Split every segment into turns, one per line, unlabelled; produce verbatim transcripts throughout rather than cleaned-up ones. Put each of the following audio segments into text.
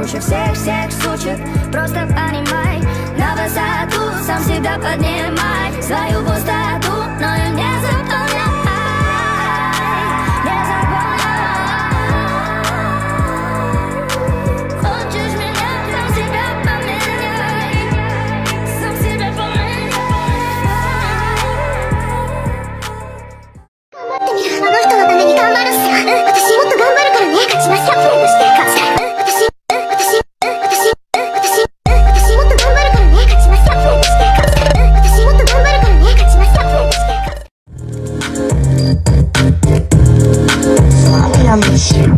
круче всех-всех сучек. Просто понимай, на высоту сам себя поднимай. Свою пустоту, но ее не заполняй. Не заполняй. Хочешь меня, сам себя поменяй. Сам себя поменяй. あの人のために頑張るっすよ。私もっと頑張るからね。勝ちます。キャプテンとして勝ちたい。私、私、私、私、私もっと頑張るからね。勝ちます。キャプテンとして勝ちたい。私もっと頑張るからね。勝ちます。キャプテンとして勝ちたい。Sorry, I miss you.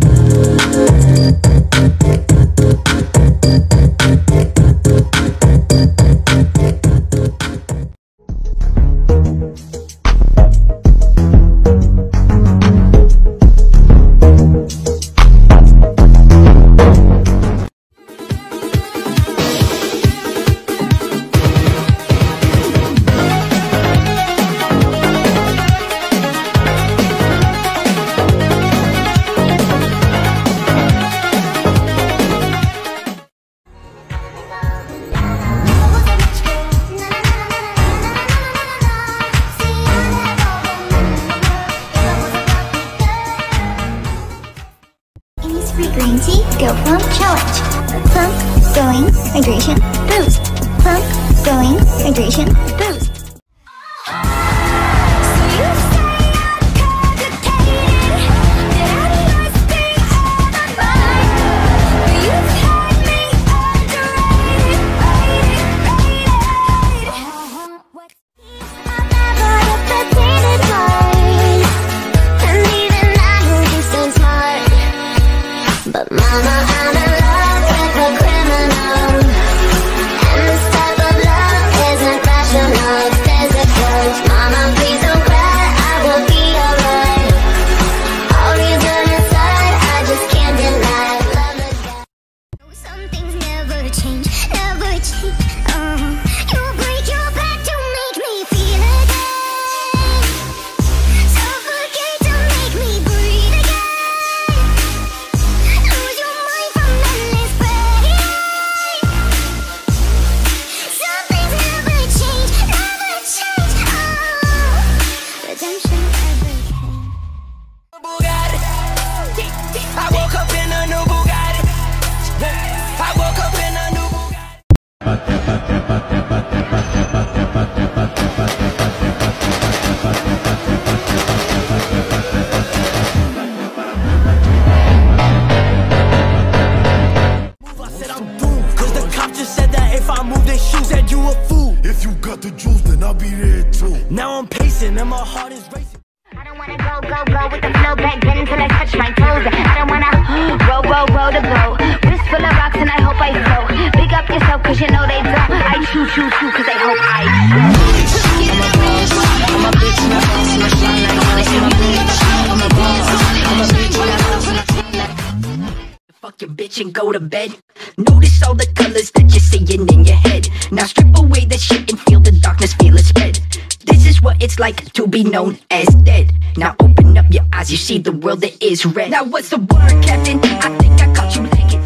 Free green tea, Go Plump Challenge. Plump, glowing, hydration, boost. Plump, glowing, hydration, boost.
Now I'm pacing and my heart is racing.
I don't wanna go, go, go with the flow back then until I touch my toes. I don't wanna roll, roll, roll the boat. Wrist full of rocks and I hope I float. Big up yourself cause you know they don't. I choo, choo, choo cause they hope I float. I'm a boss, I'm a bitch, I'm a boss, I'm a shine like honest, I'm a bitch. I'm a boss, I'm a bitch, I'm a boss, I'm a fuck your bitch and go to bed. Notice all the colors that you're seeing in your head. Now strip away the shit and feel the darkness, feel it spread. This is what it's like to be known as dead. Now open up your eyes, you see the world that is red. Now what's the word, Captain? I think I caught you lagging.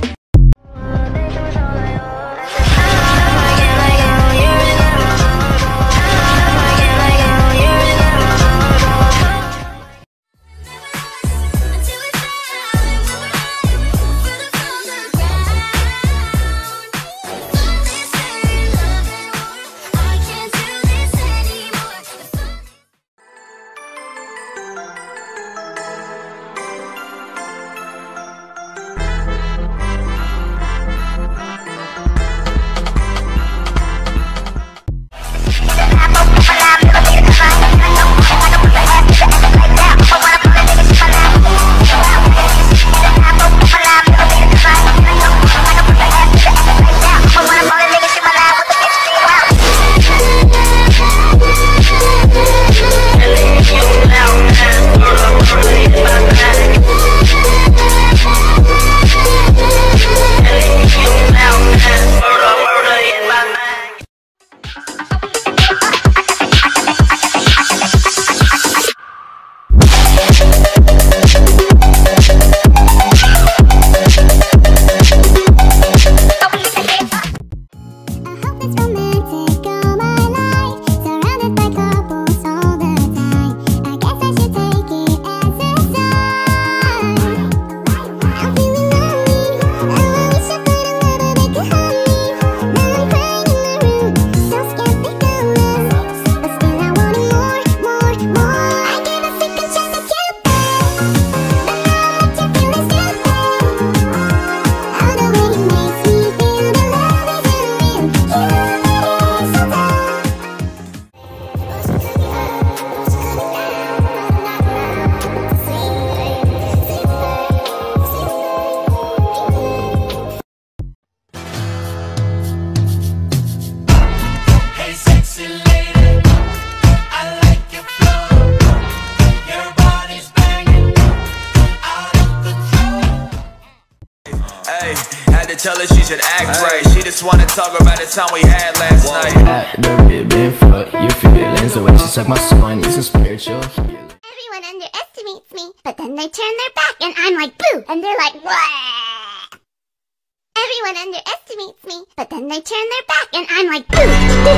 Hey, had to tell her she should act right. She just wanna talk about the time we had last night.
At the ribbon fuck your feelings. The way she suck my soul, I need some spiritual healing.
Everyone underestimates me, but then they turn their back and I'm like, boo! And they're like, wah! Everyone underestimates me, but then they turn their back and I'm like, boo!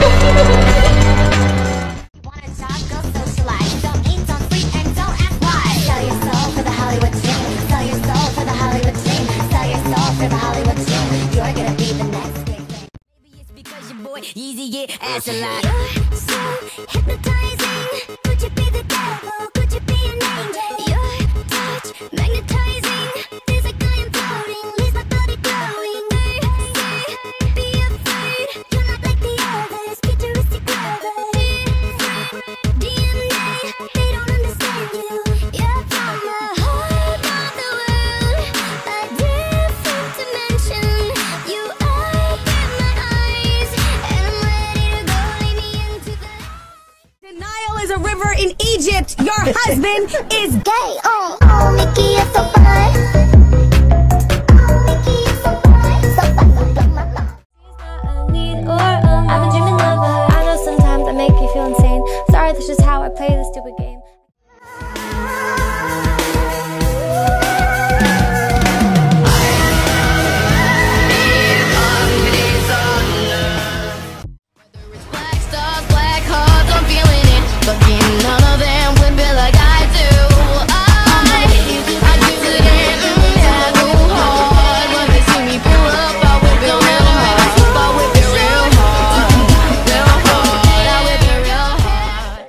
Wanna talk, go socialize. Don't eat, don't sleep, and don't ask why. Sell your soul for the Hollywood dream. Sell your soul for the Hollywood dream. Sell your soul for the Hollywood dream. You're gonna be the next big thing.
Maybe it's because your boy Yeezy get ass a lot.
You're so hypnotizing. Could you be the devil? Could you be an angel? Your touch magnetizing. Feels like I am floating. Leaves my body glowing. They say, be afraid. You're not like the others. Futuristic lovers. Different D N A. They don't understand you. You're from the heart of the world. A different dimension. You open my eyes. And I'm ready to go. Lead me into the
The Nile is a river in Egypt. Your husband is
gay. Oh, oh, Mickey, you're so fine. Oh, Mickey, you're so fine. So fine, so fine.
A need or um, I'm a dreaming lover. I know sometimes I make you feel insane. Sorry, that's just how I play this stupid game.
Black stars, black hearts, I'm feeling it. Fucking none of them would be like I do. I, I do it in, mm, yeah, go hard. When they see me pull up, I whip it real hard. I whip it real hard, real hard. I whip it real hard.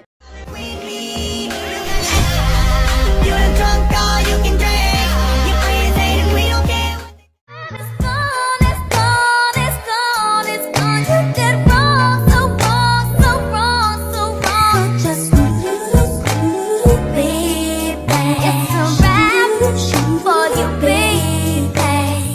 You're a drunk all you can drink. You ain't saying we don't care. It's gone, it's gone, it's gone, it's gone. You did wrong, so wrong, so wrong, so wrong. Just baby, it's a wrap for you, baby.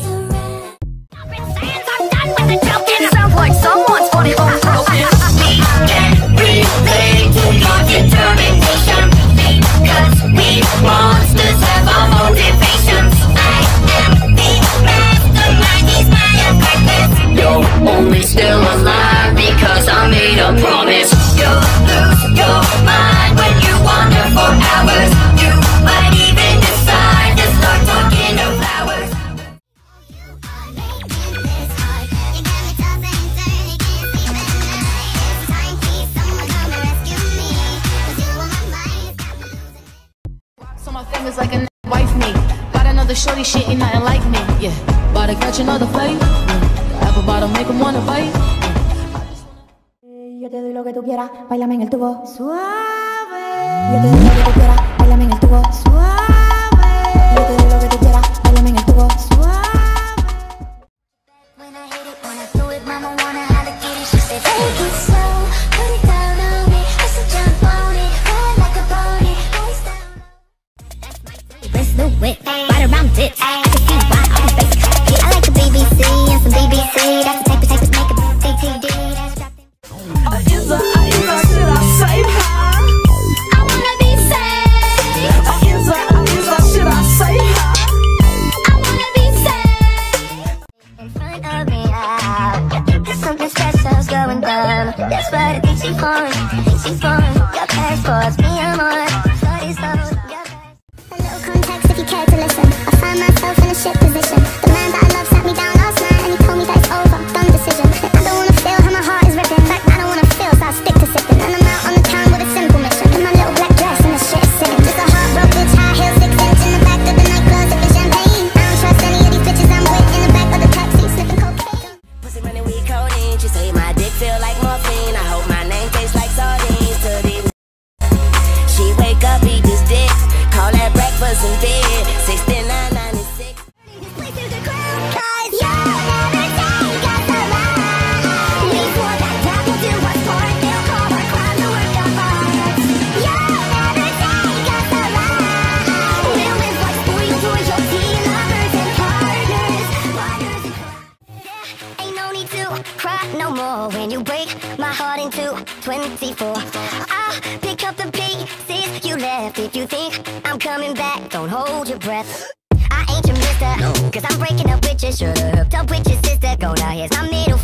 I'm done with the joking. It sounds like someone's funny home broken. We can relate to your determination because we monsters have our motivations. I am the mastermind, he's my apprentice.
You're only still alive because I made a promise.
You'll lose your mind when you wander for hours. You might even decide to start talking to flowers.
So my fingers like a wife me. Got another shorty, shit ain't nothing like me. Yeah, about to catch another fight. Yeah. Apple bottom make 'em wanna bite.
Yo te doy lo que tú quieras, bailame en el tubo suave. Yo te doy lo que tú quieras, bailame en el tubo suave. Yo te doy lo que tú quieras, bailame en el tubo suave.
When I hit it, when I do it, mama wanna how to get it. She said, take it slow, put it down on me. I said, jump on it, ride like a pony. Face down. That's my favorite. The whip, right around it. I can see why all these basic. I like a B B C and some B B C. That's the type of type of make a C T D. That's dropped in.
is a, is a, should I say hi?
I wanna be saved.
Is a, is a, should I say hi?
I wanna be saved. In front of me, I think there's something special's going down. That's what I think she's fun. She's fun. Your passports, me and more. Shorty's so. A little context if you care to listen. I find myself in a shit position. The man that I love sat me down last night and he told me that it's over. Done decision. I don't wanna feel how my heart is ripping. In fact, I don't wanna feel, so I stick to sipping. And I'm out on the town with a simple mission. In my little black dress and the shit is sitting. Just a heartbroken bitch, high heels, six inch in the back of the nightclub sipping champagne. I don't trust any of these bitches I'm with in the back of the taxi sniffing cocaine.
Pussy running with codeine. She say my dick feel like morphine. I hope my name tastes like sardines to these. She wake up, eat this dick. Call that breakfast in bed. sixty-nine ninety-six.
This place is a crowd, cause you'll never take us alive. We swore that death will do us part. They'll call our crime the work of art. You'll never take us alive. We'll live like spoiled royalty, lovers and partners. Partners and yeah, ain't no need to cry no more when you break my heart into twenty-four. I'll pick up the pieces you left. If you think I'm coming back, don't hold your breath. I ain't your sister. No. Cause I'm breaking up with you, should've hooked up with your sister. Go now, here's my middle